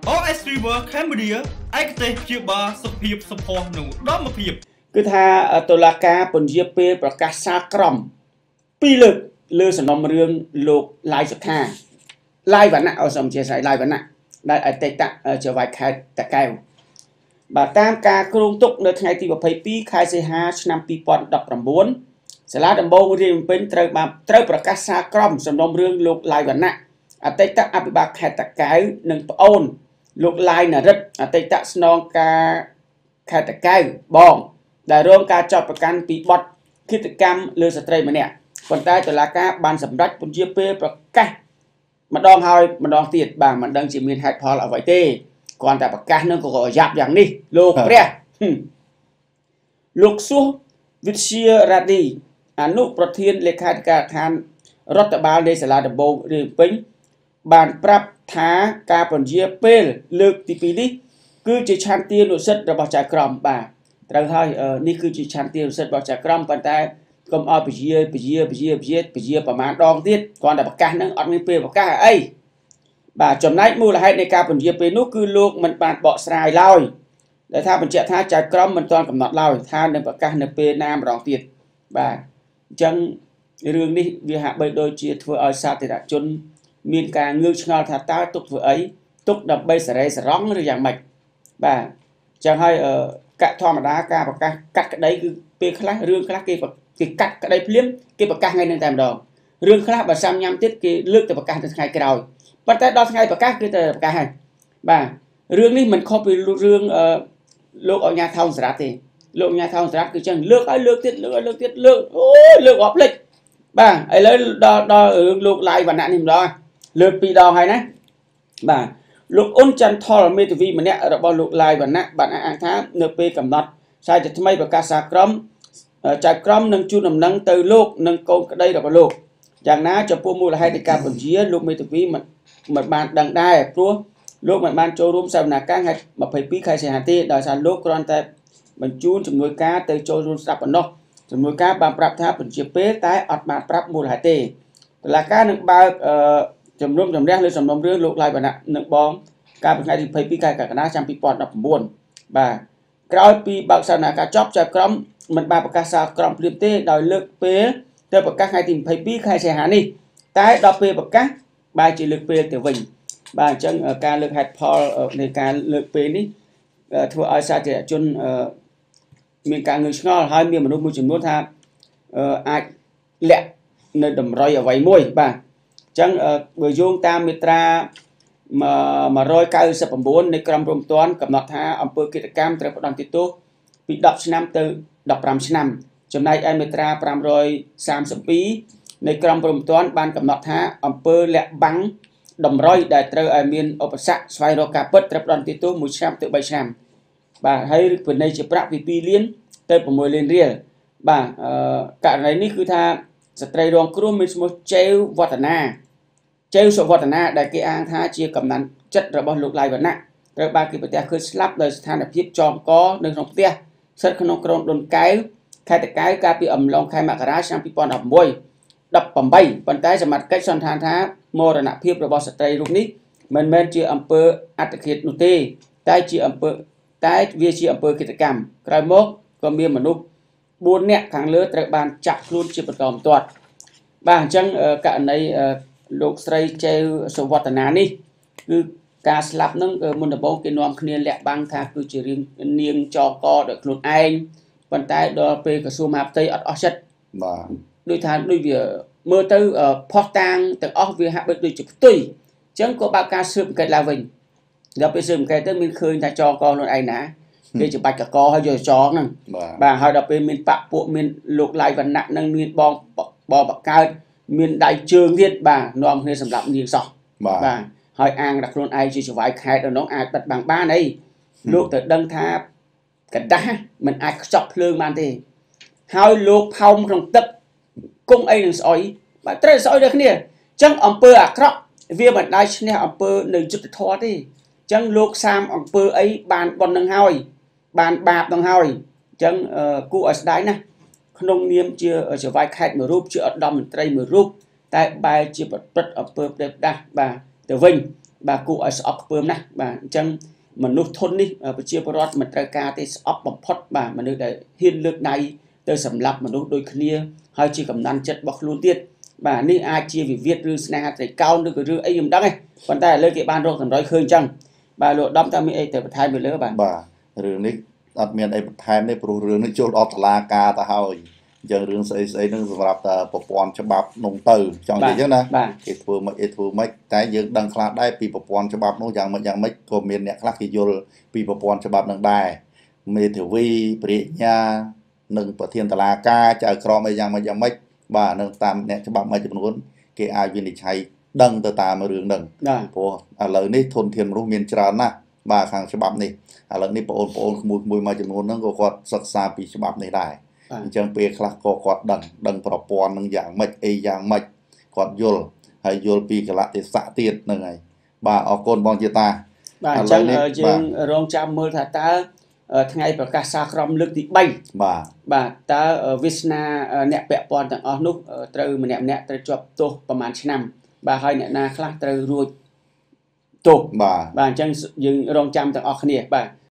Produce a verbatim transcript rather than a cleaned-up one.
អូ เอส River Cambodia ឯកទេសព្យាបាលសុខភាពសម្ផស្សនិងឧត្តមភាពគឺថាតុលាការពន្យាពេលប្រកាសសារក្រមពីរលើកលើសំណុំរឿងលោកឡាយសុខាឡាយវណ្ណៈអសូមជាស្រ័យឡាយវណ្ណៈដែលអតីតជាវាយខេត្តតាកែវបាទតាមការគ្រោងទុកនៅថ្ងៃទីยี่สิบสองខែសីហាឆ្នាំยี่สิบสิบเก้าសាលាដំបងរាជភ្នំពេញត្រូវបានត្រូវប្រកាសសារក្រមសំណុំរឿងលោកឡាយវណ្ណៈអតីតអភិបាលខេត្តតាកែវនិងប្អូនលោកឡាយនរិទ្ធអតីតស្នងការខេត្តតាកែវបងដែលរងការចាប់ប្រកាន់ពីបទឃាតកម្មលើស្ត្រីម្នាក់ប៉ុន្តែតុលាការបានសម្រេចពន្យាពេលប្រកាសម្ដងហើយម្ដងទៀតបាទមិនដឹងជាមានហេតុផលអ្វីទេគ្រាន់តែប្រកាសនឹងក៏យ៉ាប់យ៉ាងនេះលោកព្រះលោកសួសវិទ្យារ៉ាឌីអនុប្រធានលេខាធិការដ្ឋានរដ្ឋបាលនៃសាលាដំបងរាជភ្នំពេញបានប្រាប់ថាការពន្យាពេលលើកទីពីរនេះគឺជាឆន្ទានុសិទ្ធិរបស់ចៅក្រមបាទត្រូវហើយនេះគឺជាឆន្ទានុសិទ្ធិរបស់ចៅក្រមប៉ុន្តែកុំឲ្យពជាពជាពជាពជាពជាប្រមាណដងទៀតគ្រាន់តែប្រកាសនឹងអត់មានពេលប្រកាសអីបាទចំណែកមូលហេតុនៃការពន្យាពេលនោះគឺលោកមិនបានបកស្រាយឡើយដែលថាបញ្ជាក់ថាចៅក្រមមិនទាន់កំណត់ឡើយថានឹងប្រកាសនៅពេលណាម្ដងទៀតបាទអញ្ចឹងរឿងនេះវាហាក់បីដូចជាធ្វើឲ្យសាធារណជនមានការងឿងឆ្ងល់ថាតើទុកធ្វើអីទុកដើម្បីសេរីសរងឬយ៉ាងម៉េចបាទអញ្ចឹងហើយកធម្មតាការប្រកាសកាត់ក្តីគឺពេលខ្លះរឿងខ្លះគេគេកាត់ក្តីភ្លាមគេប្រកាសថ្ងៃនឹងតែម្ដងរឿងខ្លះបើសាំញ៉ាំទៀតគេលើកទៅប្រកាសនៅថ្ងៃក្រោយប៉ុន្តែដល់ថ្ងៃប្រកាសគឺទៅប្រកាសហើយបាទរឿងនេះមិនខុសពីរឿងលោកអញ្ញាថោងសរ៉ាត់ទេលោកអញ្ញាថោងសរ៉ាត់គឺចឹងលើកឲ្យលើកទៀតលើកឲ្យលើកទៀតលើកអូយលើកអត់ភ្លេចបាទឥឡូវដល់ដល់រឿងលោកឡាយវណ្ណៈនេះម្ដងលើកពីរដងហើយណាបាទលោកអ៊ុនច័ន្ទថលមេធាវីម្នាក់របស់លោកឡាយវណ្ណៈបានអះអាងថានៅពេលកំណត់ខ្សែជាថ្មីប្រកាសសារក្រមចៅក្រមនឹងជូនដំណឹងទៅលោកនិងកូនក្តីរបស់លោកយ៉ាងណាចំពោះមូលហេតុនៃការពន្យាលោកមេធាវីមិនមិនបានដឹងដែរព្រោះលោកមិនបានចូលរួមសវនកម្មថ្ងៃยี่สิบสองខែសីហាទេដោយសារលោកគ្រាន់តែបញ្ជូនជំនួយការទៅចូលរួមស្ដាប់ប៉ុណ្ណោះជំនួយការបានប្រាប់ថាពន្យាពេលតែអត់បានប្រាប់មូលហេតុទេតុលាការនឹងបើកអឺជំនុំជម្រះលើសំណុំរឿងលោកឡាយវណ្ណៈនឹងបងកាលពីថ្ងៃទីยี่สิบสองខែកក្កដាឆ្នាំยี่สิบสิบเก้าបាទក្រោយពីបើកសវនកម្មចប់ចៅក្រមមិនបានប្រកាសសារក្រមព្រាបទេដោយលើកពេលទៅប្រកាសថ្ងៃទីยี่สิบสองខែសីហានេះតែដល់ពេលប្រកាសបែរជាលើកពេលទៅវិញបាទអញ្ចឹងការលើកហេតុផលនៃការលើកពេលនេះធ្វើឲ្យសាធារណជនមានការងឿងឆ្ងល់ហើយមានមនុស្សមួយចំនួនថាអាចលាក់នៅតម្រុយអ្វីមួយបាទអញ្ចឹងបើយោងតាមមាត្រាmột trăm chín mươi chínនៃក្រមព្រហ្មទណ្ឌកំណត់ថាអំពើឃាតកម្មត្រូវផ្តន្ទាទោសពីដប់ឆ្នាំទៅដប់ប្រាំឆ្នាំចំណែកឯមាត្រាfive thirty-twoនៃក្រមព្រហ្មទណ្ឌបានកំណត់ថាអំពើលាក់បាំងតម្រុយដែលត្រូវឲ្យមានឧបសគ្គស្វែងរកការពិតត្រូវផ្តន្ទាទោសមួយឆ្នាំទៅបីឆ្នាំបាទហើយពិន័យជាប្រាក់ពីtwoលានទៅsixលានរៀលបាទករណីនេះគឺថាស្ត្រីរងគ្រោះមានឈ្មោះជេវវឌ្ឍនាជេវសុវឌ្ឍនាដែលគេអាងថាជាកំណាន់ចិត្តរបស់លោកឡាយវណ្ណៈត្រូវបានគេប្រទះឃើញស្លាប់ដោយស្ថានភាពចងកនៅក្នុងផ្ទះស្ថិតក្នុងក្រុងដុនកែវខេត្តតាកែវកាលពីអំឡុងខែមករាឆ្នាំยี่สิบสิบeight eighteenប៉ុន្តែសមត្ថកិច្ចសន្និដ្ឋានថាមរណភាពរបស់ស្ត្រីរូបនេះមិនមែនជាអំពើអត្តឃាតនោះទេតែជាអំពើតែវាជាអំពើឃាតកម្មក្រោយមកក៏មានមនុស្សfourនាក់ខាងលើត្រូវបានចាប់ខ្លួនជាបន្តបន្ទាប់បាទអញ្ចឹងករណីលោកស្រីជេវសុវឌ្ឍនានេះគឺការស្លាប់នឹងមុនដំបូងគេនាំគ្នាលាក់បាំងថាគឺជារឿងនាងចកដោយខ្លួនឯងប៉ុន្តែដល់ពេលក្រសួងមហាផ្ទៃអត់អស់ចិត្តបាទដូចថាដូចវាមើលទៅផុសតាងទាំងអស់វាហាក់បីដូចជាផ្ទុយអញ្ចឹងក៏បើកការស៊ើបអង្កេតឡើងវិញដល់ពេលស៊ើបអង្កេតទៅមានឃើញថាចកខ្លួនឯងណាគេច្បាច់កកហើយយកចងហ្នឹងបាទហើយដល់ពេលមានបពពួកមានលោកឡាយវណ្ណៈនឹងមានបងបងបកើតមានដៃជើងទៀតបាទនាំគ្នាសម្រាប់នាងសោះបាទហើយអាងថាខ្លួនឯងជាចវាយខេត្តនោះអាចបិទបាំងបានអីលោកទៅដឹងថាកដាស់មិនអាចខ្ចប់ភ្លើងបានទេហើយលោកផោមក្នុងទឹកគង់អីនឹងស្អុយបាទត្រូវស្អុយដូចគ្នាអញ្ចឹងអំពើអាក្រក់វាមិនដាច់ឈ្នះអំពើនៅយុទ្ធធម៌ទេអញ្ចឹងលោកសាមអំពើអីបានប៉ុណ្្នឹងហើយបានបាបនឹងហើយអញ្ចឹងគួរឲ្យស្ដាយណាស់ក្នុងនាមជាចវាយខេត្តមួយរូបជាឧត្តមមន្ត្រីមួយរូបតែបែរជាប្រព្រឹត្តអំពើផ្ដេសផ្ដាស់បាទទៅវិញបាទគួរឲ្យស្អប់ខ្ពើមណាស់បាទអញ្ចឹងមនុស្សធននេះប្រជាពលរដ្ឋមិនត្រូវការទេស្អប់បំផុតបាទមនុស្សដែលហ៊ានលើកដៃទៅសម្លាប់មនុស្សដូចគ្នាហើយជាកំណត់ចិត្តរបស់ខ្លួនទៀតបាទនេះអាចជាវិវាទឬស្នេហាត្រីកោណឬក៏រឿងអីខ្ញុំដឹងទេប៉ុន្តែឥឡូវគេបានរកតម្រុយឃើញអញ្ចឹងបាទលោកឧត្តមតើមានអីទៅបន្ថែមពីលើបាទបាទរឿងនេះអត់មានអីបន្ថែមទេព្រោះរឿងនេះចូលដល់តុលាការទៅហើយអញ្ចឹងរឿងស្អីស្អីហ្នឹងសម្រាប់តែប្រព័ន្ធច្បាប់នោះទៅចង់និយាយអញ្ចឹងណាគេធ្វើមិនអីធ្វើមិនតែយើងដឹងខ្លះដែរពីប្រព័ន្ធច្បាប់នោះយ៉ាងម៉េចយ៉ាងម៉េចក៏មានអ្នកខ្លះគេយល់ពីប្រព័ន្ធច្បាប់នឹងដែរមេធាវីប្រញ្ញានិងប្រធានតុលាការចៅក្រមអីយ៉ាងម៉េចយ៉ាងម៉េចបាទនឹងតាមអ្នកច្បាប់មួយចំនួនគេអាចវិនិច្ឆ័យដឹងទៅតាមរឿងហ្នឹងព្រោះឥឡូវនេះធនធានមនុស្សមានច្រើនណាស់បាទខាងច្បាប់នេះឥឡូវនេះបងប្អូនក្មួយមួយមួយចំនួនហ្នឹងក៏គាត់សិក្សាពីច្បាប់នេះដែរអញ្ចឹងពេលខ្លះក៏គាត់ដឹងដឹងប្រព័ន្ធនឹងយ៉ាងម៉េចអីយ៉ាងម៉េចគាត់យល់ហើយយល់ពីកលៈទេសៈទៀតហ្នឹងហើយបាទអរគុណបងជាតាបាទអញ្ចឹងយើងរងចាំមើលថាតើថ្ងៃប្រកាសសារក្រមលើកទី3 បាទបាទតើវាសនាអ្នកពាក់ព័ន្ធទាំងអស់នោះត្រូវម្នាក់ម្នាក់ត្រូវជាប់ទោសប្រហែលឆ្នាំបាទហើយអ្នកណាខ្លះត្រូវរួចទោសបាទបាទអញ្ចឹងយើងរងចាំទាំងអស់គ្នាបាទ